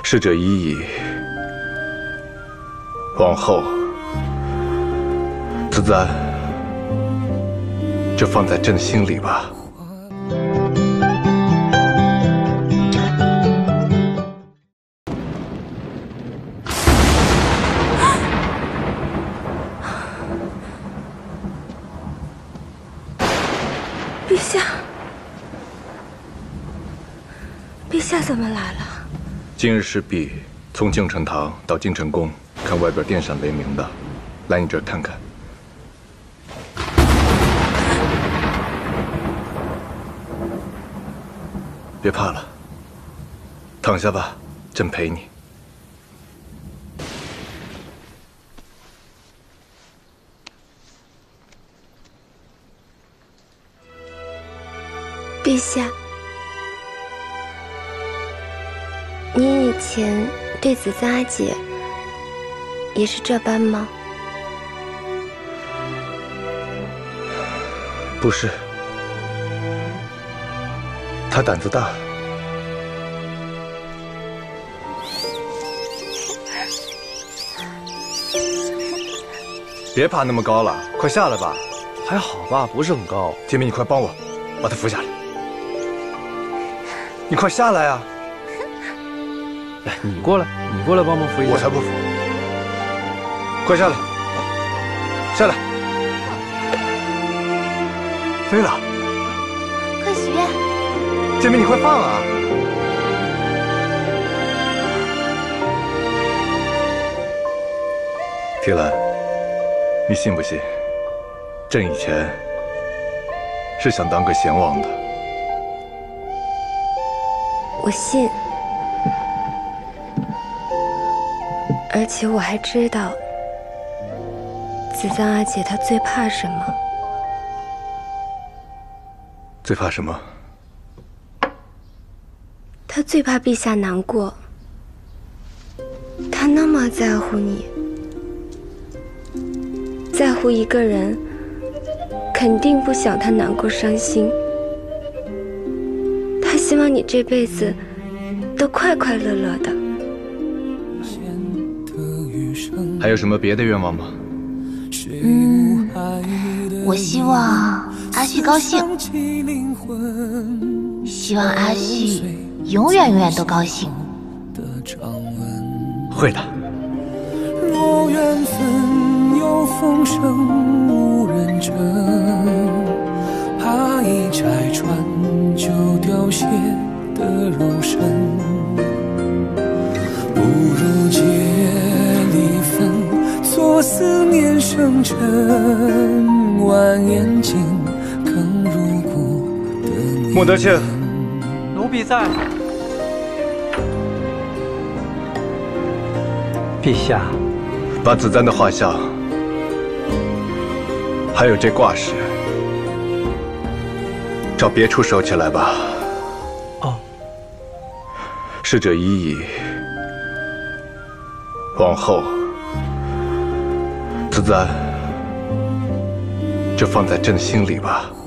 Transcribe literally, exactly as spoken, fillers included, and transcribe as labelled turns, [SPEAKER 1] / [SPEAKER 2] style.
[SPEAKER 1] 逝者已矣，往后子簪就放在朕心里吧。
[SPEAKER 2] 陛下，陛下怎么来了？
[SPEAKER 1] 今日侍婢从敬臣堂到敬臣宫，看外边电闪雷鸣的，来你这儿看看。别怕了，躺下吧，朕陪你。
[SPEAKER 2] 陛下，您以前对子簪阿姐也是这般吗？
[SPEAKER 1] 不是，她胆子大。别爬那么高了，快下来吧。
[SPEAKER 3] 还好吧，不是很高。
[SPEAKER 1] 天明，你快帮我把她扶下来。 你快下来啊！
[SPEAKER 3] 来，你过来，你过来帮忙扶一下。
[SPEAKER 1] 我才不扶！快下来，下来！飞了！
[SPEAKER 2] 快许愿！
[SPEAKER 1] 天明，你快放啊！提兰，你信不信？朕以前是想当个贤王的。
[SPEAKER 2] 我信，而且我还知道，子簪阿姐她最怕什么？
[SPEAKER 1] 最怕什么？
[SPEAKER 2] 她最怕陛下难过。她那么在乎你，在乎一个人，肯定不想他难过伤心。 希望你这辈子都快快乐乐的。
[SPEAKER 1] 还有什么别的愿望吗？
[SPEAKER 4] 嗯，我希望阿旭高兴，希望阿旭永远永远都高兴。
[SPEAKER 1] 会的。
[SPEAKER 5] 若缘分有风声无人证，怕一拆穿。 就凋谢的肉身，不如结离分，做思念生尘，蜿蜒间更入骨的你。
[SPEAKER 1] 穆德庆，
[SPEAKER 3] 奴婢在。陛下，
[SPEAKER 1] 把子簪的画像，还有这挂饰。 找别处收起来吧。
[SPEAKER 3] 哦。
[SPEAKER 1] 逝者已矣，往后子簪就放在朕心里吧。